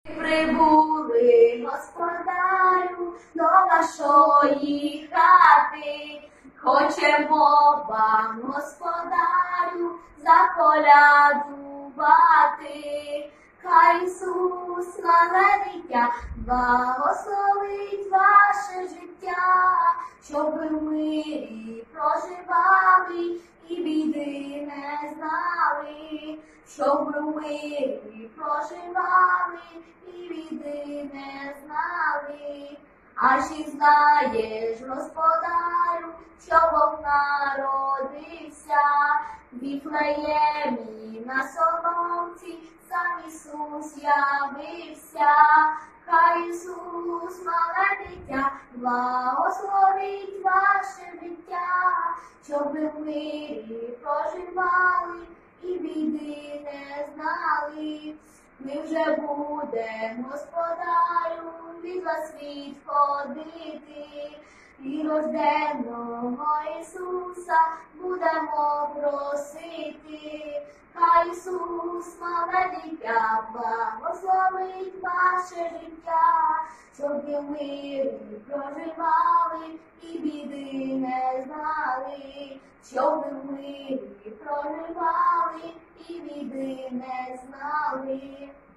Прибули, господарю, до вашої хати, хочемо вам, господарю, заколядувати. Хай Ісус, мале дитя, благословить ваше життя, щоб ви в мирі проживали і біди не знали, щоб ви в мирі проживали і біди не знали. Аж і знаєш, господарю, що Бог народився в Віфлеємі на соломці, сам Ісус явився. Хай Ісус, мале дитя, благословить ваше життя, щоб ви в мирі проживали і біди не знали. Ми вже будемо, господарю, від вас відходити, і рожденого Ісуса будемо просити. Хай Ісус, мале дитя, благословить ваше життя, щоб ви в мирі проживали і біди не знали, щоб ви в мирі проживали і біди не знали.